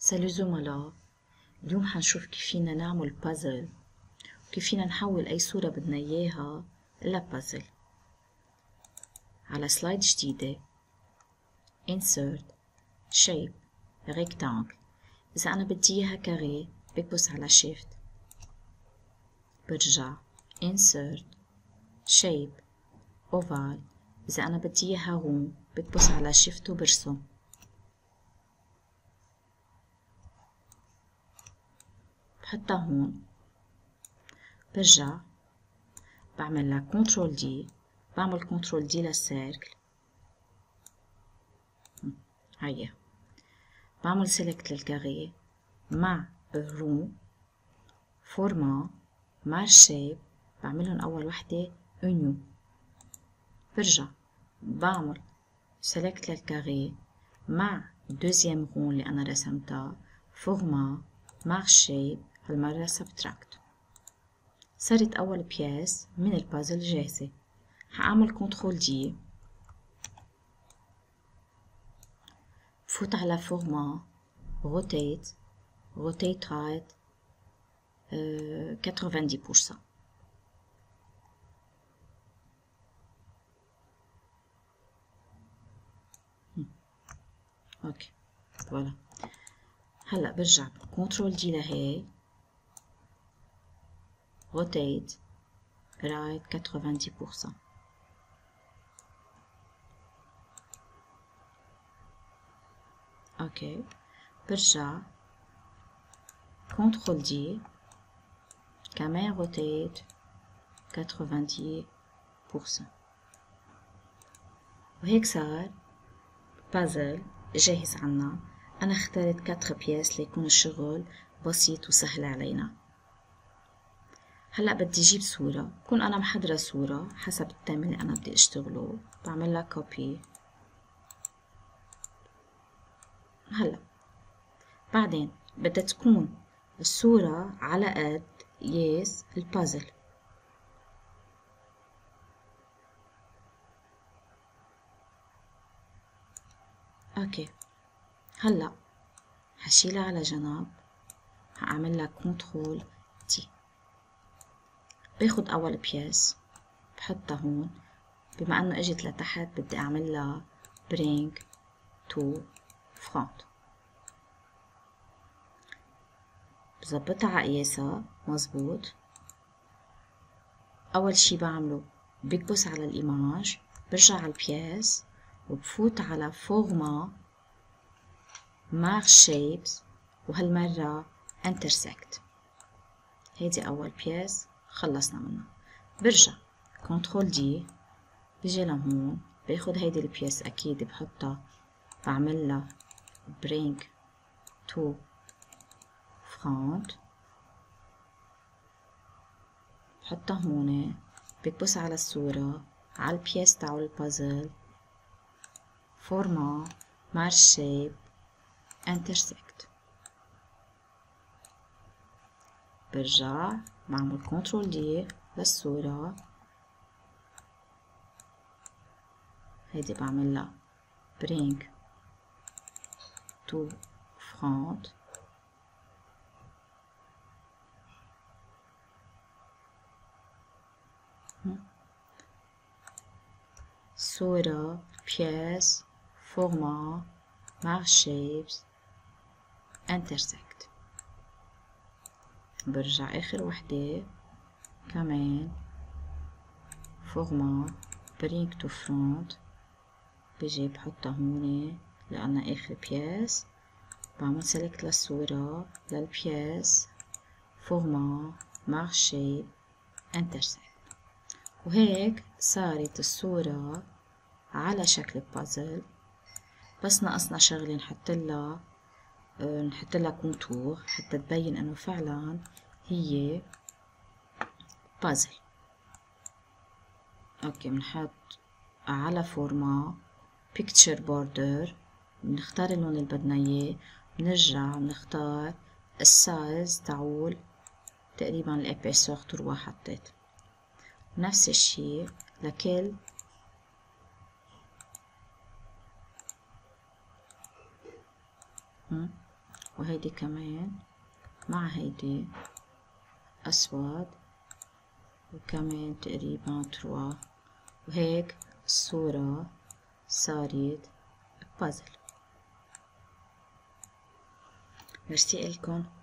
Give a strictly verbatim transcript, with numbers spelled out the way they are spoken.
سالو زملاء، اليوم حنشوف كيف فينا نعمل بازل وكيف فينا نحول أي صورة بدنا إياها لبازل. على سلايد جديدة Insert Shape Rectangle. إذا أنا بدي إياها كاري بكبس على Shift، برجع Insert Shape Oval. إذا أنا بدي إياها غون بكبس على Shift وبرسم. بحطها هون، برجع بعمل لها كنترول دي، بعمل كنترول دي للسيركل، هيا بعمل سيلكت للكاري مع الرون فورما مع الشيب، بعملهم أول وحدة أونيو، برجع بعمل سيلكت للكاري مع دوزيام رون اللي أنا رسمتها فورما مع الشيب، هالمرة سبتراكت. صارت أول بياس من البازل جاهزة. هعمل كنترول دي، بفوت على فورما روتيت روتيت رايت ثمانين بالمية. اوكي فوالا. هلا برجع كنترول دي لهي روتيت رايت ثمانين بالمية. اوكي برجع كنترول دي كمان روتيت ثمانين بالمية. وهيك صار بازل جاهز عنا. أنا اخترت كاتر بياس ليكون الشغل بسيط وسهل علينا. هلأ بدي جيب صورة، بكون أنا محضرة صورة حسب التيم اللي أنا بدي أشتغله، بعمل لها كوبي. هلأ بعدين بدها تكون الصورة على قد ياس البازل. اوكي هلا هشيلها على جنب، هعمل لها كنترول دي، باخد اول بياس بحطها هون. بما انه اجت لتحت بدي اعمل لها bring to front، بظبطها على قياسها مزبوط. اول شي بعمله بكبس على الايماج، برجع على البياس وبفوت على فورما مع شيبس، وهالمرة intersect. هيدي أول بياس خلصنا منها. برجع كنترول دي، بيجي لهون باخد هيدي البياس أكيد بحطها، بعمل لها bring to front، بحطها هون، بكبس على الصورة على البياس تاعو البازل، فورما مع الشيب intersect. برجع بعمل كنترول دي للصورة، هيدي بعمل لها bring to front، صورة بياس فورما مع شيبس intersect. برجع آخر وحدة كمان فورما bring to front، بيجي بحطها هون لأنها آخر بياس، بعمل سيلكت للصورة للبياس فورما مع شيب intersect. وهيك صارت الصورة على شكل بازل، بس ناقصنا شغلة نحطلها نحطلها كونتور حتى تبين انه فعلا هي بازل. اوكي بنحط على فورما picture border، بنختار اللون اللي بدنا اياه، بنرجع بنختار السايز تعول تقريبا الابيسور تروا حطيت. نفس الشي لكل وهيدي كمان مع هيدي أسود، وكمان تقريبا تروا، وهيك الصورة صارت بازل. ميرسي إلكن.